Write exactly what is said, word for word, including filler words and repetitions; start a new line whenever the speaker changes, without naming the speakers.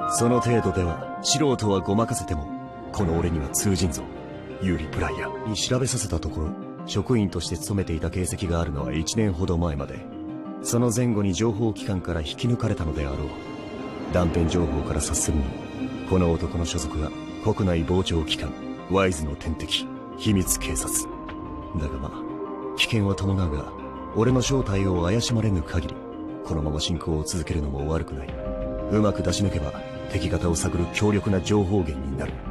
その程度では素人はごまかせてもこの俺には通じんぞ。ユーリ・プライヤーに調べさせたところ、職員として勤めていた形跡があるのはいちねんほど前まで、その前後に情報機関から引き抜かれたのであろう。断片情報から察するに、この男の所属は国内傍聴機関ワイズの天敵秘密警察だが、まあ危険は伴うが、俺の正体を怪しまれぬ限りこのまま進行を続けるのも悪くない。うまく出し抜けば敵方を探る強力な情報源になる。